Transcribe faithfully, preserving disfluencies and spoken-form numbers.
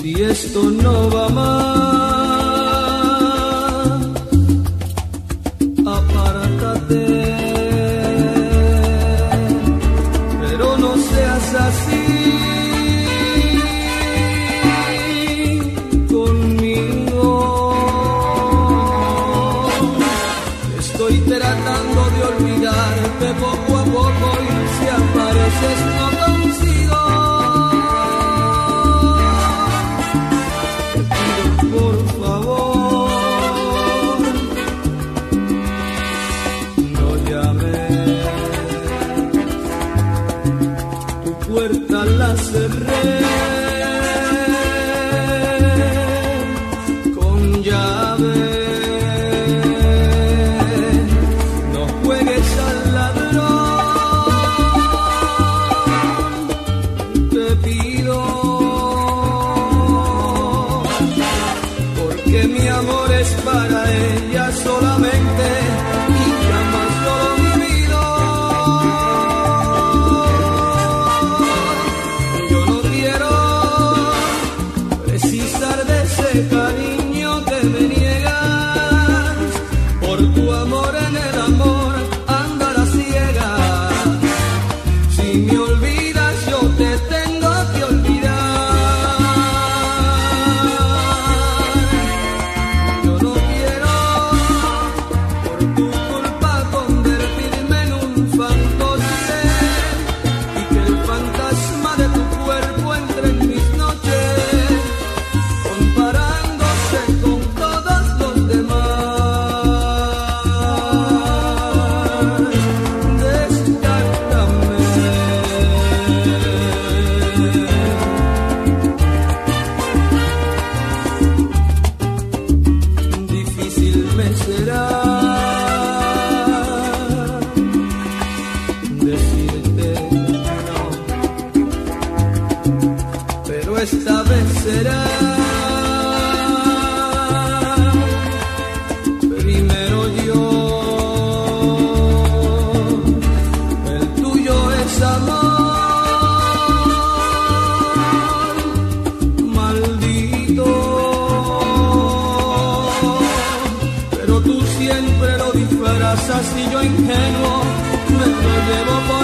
Si esto no va más, apártate, pero no seas así conmigo. Estoy tratando de olvidarte poco a poco y si apareces no consigo. Por favor, no llames, tu puerta la cerré con llave, no juegues al ladrón, te pido. Que mi amor es para ella solamente y jamás lo he vivido. Yo no quiero precisar de ese cariño que me niegas. Por tu amor en el amor andar a ciegas. Si me olvidas yo te tengo que olvidar. Esta vez será primero yo, el tuyo es amor, maldito, pero tú siempre lo disfrazas y yo ingenuo me lo llevo por